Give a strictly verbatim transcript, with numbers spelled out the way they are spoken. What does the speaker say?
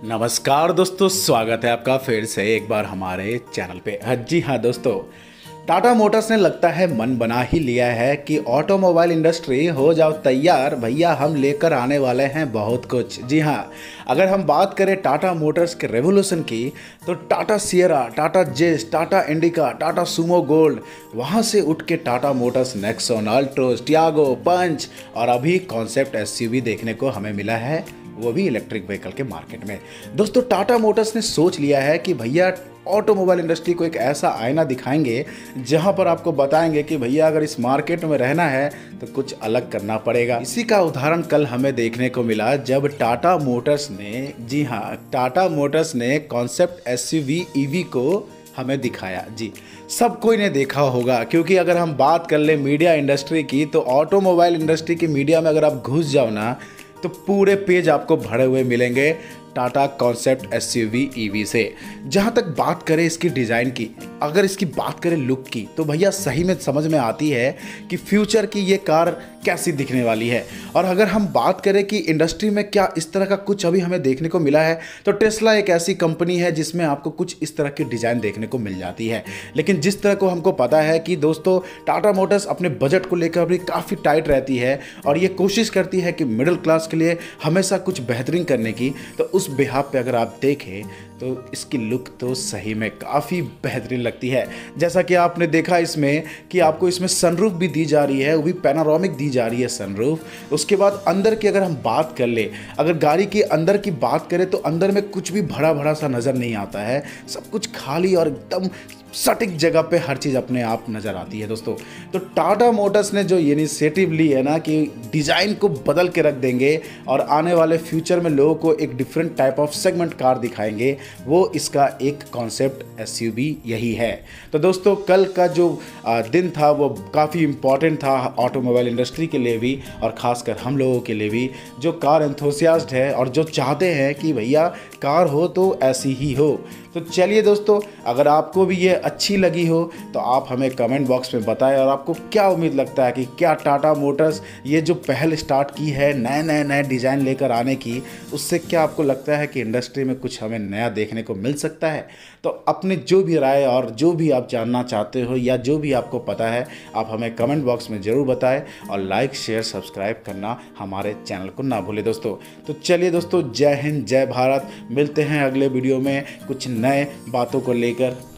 नमस्कार दोस्तों, स्वागत है आपका फिर से एक बार हमारे चैनल पे। हाँ जी हाँ दोस्तों, टाटा मोटर्स ने लगता है मन बना ही लिया है कि ऑटोमोबाइल इंडस्ट्री हो जाओ तैयार भैया, हम लेकर आने वाले हैं बहुत कुछ। जी हाँ, अगर हम बात करें टाटा मोटर्स के रेवोल्यूशन की, तो Tata Sierra, Tata Zest, Tata Indica, Tata Sumo Gold, वहाँ से उठ के Tata Motors Nexon, Altroz, Tiago, Punch और अभी कॉन्सेप्ट एसयूवी देखने को हमें मिला है, वो भी इलेक्ट्रिक व्हीकल के मार्केट में। दोस्तों, टाटा मोटर्स ने सोच लिया है कि भैया ऑटोमोबाइल इंडस्ट्री को एक ऐसा आईना दिखाएंगे जहां पर आपको बताएंगे कि भैया अगर इस मार्केट में रहना है तो कुछ अलग करना पड़ेगा। इसी का उदाहरण कल हमें देखने को मिला जब टाटा मोटर्स ने, जी हाँ, टाटा मोटर्स ने कॉन्सेप्ट एसयूवी ईवी को हमें दिखाया। जी, सब कोई ने देखा होगा, क्योंकि अगर हम बात कर ले मीडिया इंडस्ट्री की, तो ऑटोमोबाइल इंडस्ट्री की मीडिया में अगर आप घुस जाओ ना, तो पूरे पेज आपको भरे हुए मिलेंगे टाटा कॉन्सेप्ट एसयूवी ईवी से। जहाँ तक बात करें इसकी डिज़ाइन की, अगर इसकी बात करें लुक की, तो भैया सही में समझ में आती है कि फ्यूचर की ये कार कैसी दिखने वाली है। और अगर हम बात करें कि इंडस्ट्री में क्या इस तरह का कुछ अभी हमें देखने को मिला है, तो टेस्ला एक ऐसी कंपनी है जिसमें आपको कुछ इस तरह की डिज़ाइन देखने को मिल जाती है। लेकिन जिस तरह को हमको पता है कि दोस्तों टाटा मोटर्स अपने बजट को लेकर भी काफ़ी टाइट रहती है और ये कोशिश करती है कि मिडिल क्लास के लिए हमेशा कुछ बेहतरीन करने की, तो उस बिहाफ पे अगर आप देखें तो इसकी लुक तो सही में काफ़ी बेहतरीन लगती है। जैसा कि आपने देखा इसमें कि आपको इसमें सनरूफ भी दी जा रही है, वो भी पैनोरामिक दी जा रही है सनरूफ। उसके बाद अंदर की अगर हम बात कर ले, अगर गाड़ी के अंदर की बात करें तो अंदर में कुछ भी भरा भरा सा नज़र नहीं आता है, सब कुछ खाली और एकदम सटीक जगह पे हर चीज़ अपने आप नज़र आती है। दोस्तों, तो टाटा मोटर्स ने जो इनिशिएटिव ली है ना कि डिज़ाइन को बदल के रख देंगे और आने वाले फ्यूचर में लोगों को एक different type of segment car दिखाएंगे, वो इसका एक कॉन्सेप्ट एसयूवी यही है। तो दोस्तों, कल का जो दिन था वो काफ़ी इम्पॉर्टेंट था ऑटोमोबाइल इंडस्ट्री के लिए भी, और ख़ासकर हम लोगों के लिए भी जो कार एंथुसियास्ट है और जो चाहते हैं कि भैया कार हो तो ऐसी ही हो। तो चलिए दोस्तों, अगर आपको भी ये अच्छी लगी हो तो आप हमें कमेंट बॉक्स में बताएं, और आपको क्या उम्मीद लगता है कि क्या टाटा मोटर्स ये जो पहल स्टार्ट की है नए नए नए डिज़ाइन लेकर आने की, उससे क्या आपको लगता है कि इंडस्ट्री में कुछ हमें नया देखने को मिल सकता है? तो अपनी जो भी राय और जो भी आप जानना चाहते हो या जो भी आपको पता है, आप हमें कमेंट बॉक्स में ज़रूर बताएं, और लाइक शेयर सब्सक्राइब करना हमारे चैनल को ना भूलें दोस्तों। तो चलिए दोस्तों, जय हिंद, जय भारत। मिलते हैं अगले वीडियो में कुछ नए बातों को लेकर।